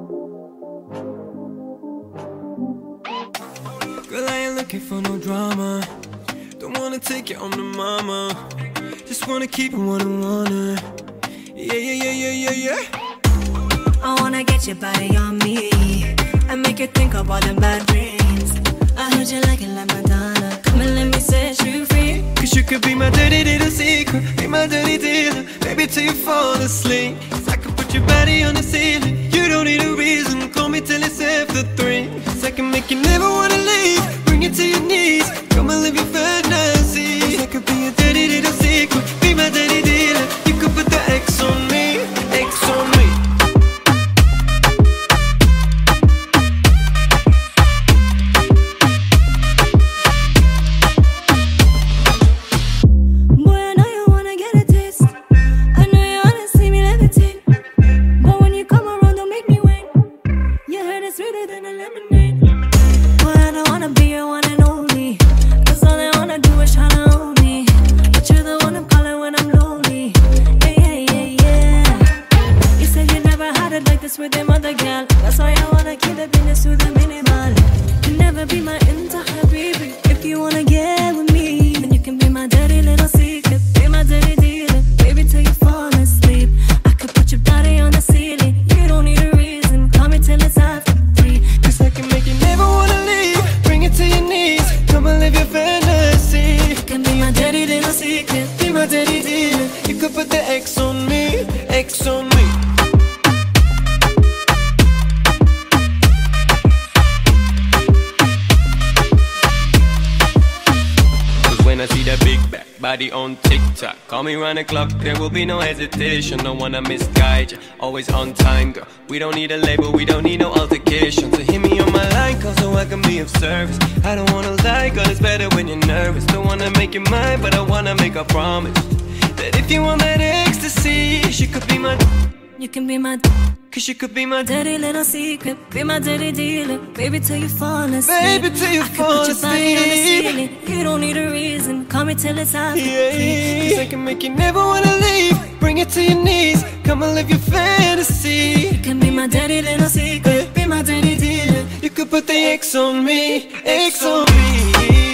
Girl, I ain't looking for no drama. Don't wanna take you home to mama. Just wanna keep it one-on-one. Yeah, yeah, yeah, yeah, yeah, yeah. I wanna get your body on me and make you think of all them bad dreams. I heard you like it like Madonna. Come and let me set you free. Cause you could be my dirty little secret, be my dirty dealer, baby, till you fall asleep. Cause I could put your body on the ceiling. You don't need a reason, call me till it's after 3. Cause I can make you never wanna leave, bring you to your knees. Come and live your fantasy. Cause I could be a dirty little secret, be my dirty dealer. You could put the X on me, X on me. With them other girl, that's why I wanna keep the business to the minimal. You never be my entire baby. If you wanna get with me, then you can be my dirty little secret, be my dirty dealer, baby, till you fall asleep. I could put your body on the ceiling. You don't need a reason, call me till it's after 3. Cause I can make you never wanna leave, bring it to your knees. Come and live your fantasy. You can be my dirty little secret, be my dirty dealer. You could put the X on me, X on me. When I see that big back body on TikTok, call me round the clock, there will be no hesitation. Don't wanna misguide you, always on time, girl. We don't need a label, we don't need no altercation. So hit me on my line, call so I can be of service. I don't wanna lie, girl, it's better when you're nervous. Don't wanna make you mine, but I wanna make a promise that if you want that ecstasy, she could be my... You can be my... Cause you could be my dirty little secret, be my dirty dealer, baby, till you fall asleep. Baby, till you fall asleep. Put your body on the ceiling. You don't need a reason, call me till it's after 3. Cause I can make you never wanna leave, bring it to your knees. Come and live your fantasy. You can be my dirty little secret, be my dirty dealer. You could put the X on me, X on me.